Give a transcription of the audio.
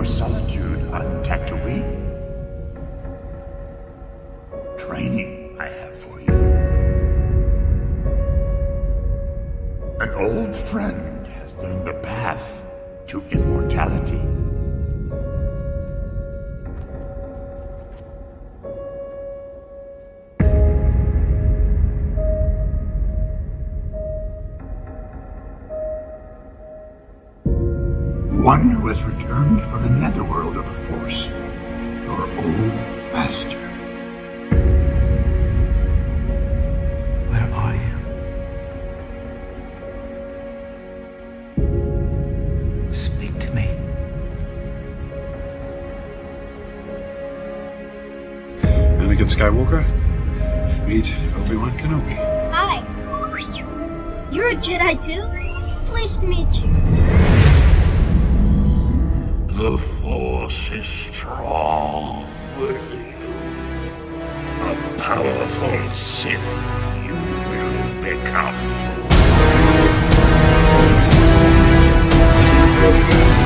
solitude on Tatooine? Training I have for you. An old friend has learned the path to immortality. One who has returned from the netherworld of the Force, your old master. Where are you? Speak to me. Anakin Skywalker, meet Obi-Wan Kenobi. Hi. You're a Jedi too? Pleased to meet you. The Force is strong with you. A powerful Sith you will become.